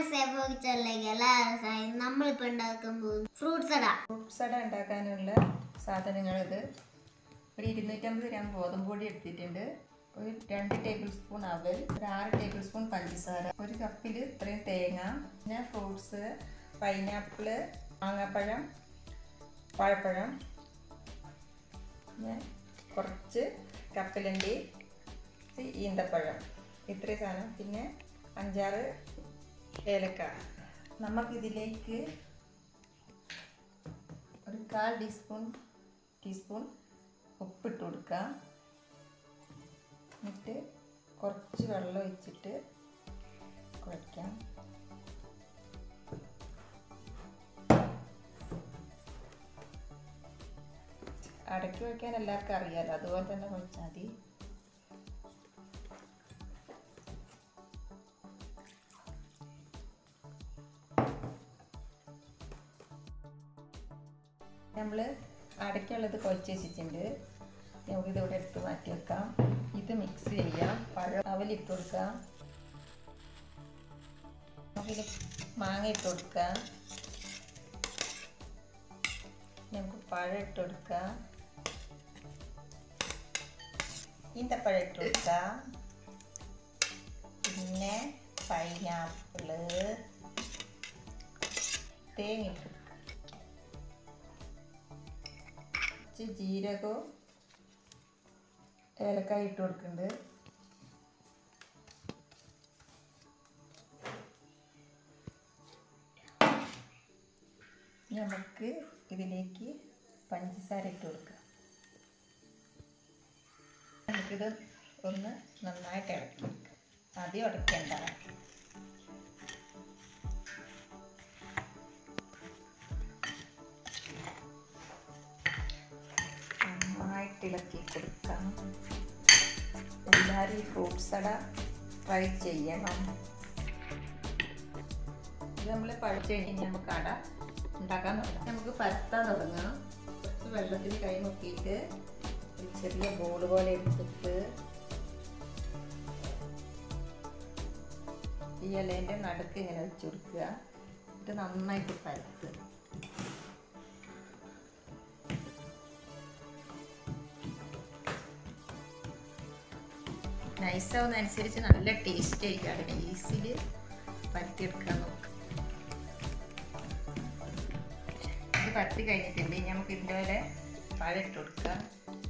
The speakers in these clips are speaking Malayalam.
നമ്മളിപ്പോൾ ഉണ്ടാക്കാൻ പോകും ഫ്രൂട്ട്സ് അട ഉണ്ടാക്കാനുള്ള സാധനങ്ങൾ ഇത് ഒരു 250 ഗ്രാം ഗോതമ്പൊടി എടുത്തിട്ടുണ്ട്, ഒരു 2 ടേബിൾ സ്പൂൺ അവൽ, ഒരു 6 ടേബിൾ സ്പൂൺ പഞ്ചസാര, ഒരു കപ്പിൽ ഇത്രയും തേങ്ങ, പിന്നെ ഫ്രൂട്ട്സ് പൈനാപ്പിള്, മാങ്ങാപ്പഴം, വാഴപ്പഴം, പിന്നെ കുറച്ച് കപ്പലണ്ടി, ഈന്തപ്പഴം, ഇത്രയും സാധനം, പിന്നെ 5-6 ഏലക്ക. നമുക്കിതിലേക്ക് ഒരു 1/4 ടീസ്പൂൺ ഉപ്പിട്ട് കൊടുക്കാം. എന്നിട്ട് കുറച്ച് വെള്ളം ഒഴിച്ചിട്ട് കുഴയ്ക്കാം. അടയ്ക്ക് വയ്ക്കാൻ എല്ലാവർക്കും അറിയാമല്ലോ, അതുപോലെ തന്നെ കുഴച്ചാൽ മതി. നമ്മൾ അടയ്ക്കുള്ളത് കുഴച്ച് വെച്ചിട്ടുണ്ട്. നമുക്കിതിവിടെ എടുത്ത് മാറ്റി വെക്കാം. ഇത് മിക്സ് ചെയ്യാം. പഴം അവലിട്ട് കൊടുക്കാം. നമുക്കിത് മാങ്ങ ഇട്ട് കൊടുക്കാം. നമുക്ക് പഴം ഇട്ട് കൊടുക്കാം. ഈന്തപ്പഴം ഇട്ട് കൊടുക്കാം. പിന്നെ പൈനാപ്പിള്, തേങ്ങ ഇട്ട് കൊടുക്കാം. ജീരകവും ഏലക്കായ ഇട്ട് കൊടുക്കുന്നുണ്ട്. നമുക്ക് ഇതിലേക്ക് പഞ്ചസാര ഇട്ട് കൊടുക്കാം. നമുക്കിത് ഒന്ന് നന്നായിട്ട് ഇളക്കി കൊടുക്കാം. ആദ്യം ഉടയ്ക്കേണ്ട. ഇളക്കി കൊടുക്കാം. എല്ലാവരും ഈ ഫ്രൂട്ട്സ് അട ട്രൈ ചെയ്യണം. ഇത് നമ്മൾ പഴുത്ത് കഴിഞ്ഞ് നമുക്ക് അട ഉണ്ടാക്കാൻ തുടങ്ങാം. നമുക്ക് പരത്താൻ തുടങ്ങാം. കുറച്ച് വെള്ളത്തിൽ കൈ മുക്കിയിട്ട് ഒരു ചെറിയ ബോൾ പോലെ എടുത്തിട്ട് ഈ ഇലേൻ്റെ നടുക്ക് ഇങ്ങനെ വെച്ച് കൊടുക്കുക. ഇത് നന്നായിട്ട് പരത്തുക. നൈസാവുന്നതനുസരിച്ച് നല്ല ടേസ്റ്റ് ആയിരിക്കും. ഈസിൽ പരത്തിയെടുക്കാൻ നോക്കാം. ഇത് പരത്തി കഴിഞ്ഞിട്ടുണ്ട്. നമുക്ക് ഇതിൻ്റെ വരെ പഴം ഇട്ട് കൊടുക്കാം.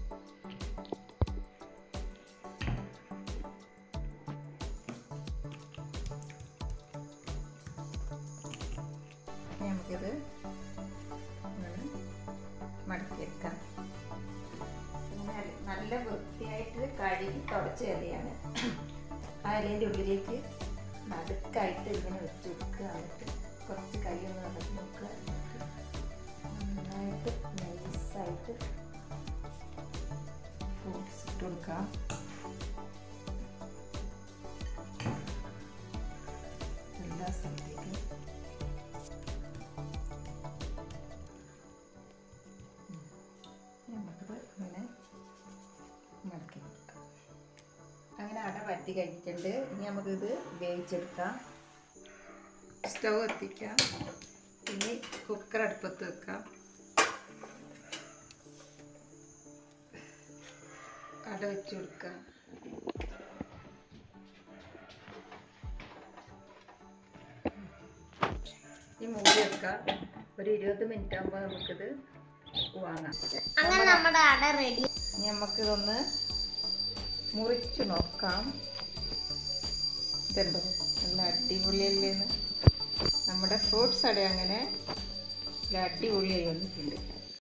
നമുക്കിത് മടക്കിയെടുക്കാം. നല്ല വൃത്തിയായിട്ട് കഴുകി തുടച്ച ഇലയാണ്. ആ ഇലേൻ്റെ ഉള്ളിലേക്ക് നടുക്കായിട്ട് ഇങ്ങനെ വെച്ച് കൊടുക്കുക. എന്നിട്ട് കുറച്ച് കൈ ഒന്ന് നടത്തി നോക്കുക. നന്നായിട്ട് നൈസായിട്ട് ഫ്രൂട്ട്സ് ഇട്ട് കൊടുക്കാം. എല്ലാ സ്ഥലത്തേക്കും അങ്ങനെ അട പരത്തി കഴിഞ്ഞിട്ടുണ്ട്. ഇനി നമുക്കിത് വേവിച്ചെടുക്കാം. സ്റ്റൗ എത്തിക്കാം. ഇനി കുക്കർ അടുപ്പത്ത് വെക്കാം. അട വെച്ച് കൊടുക്കാം. ഈ മൂടി വെക്കാം. ഒരു 20 മിനിറ്റ് ആകുമ്പോൾ നമുക്കിത് വാങ്ങാം. അങ്ങനെ നമ്മുടെ അട റെഡി. ഇനി നമുക്കിതൊന്ന് മുറിച്ച് നോക്കാം. ഇതുണ്ടോ, നല്ല അടിപൊളിയല്ലേന്ന്. നമ്മുടെ ഫ്രൂട്ട്സ് അട അങ്ങനെ അടിപൊളിയായി വന്നിട്ടുണ്ട്.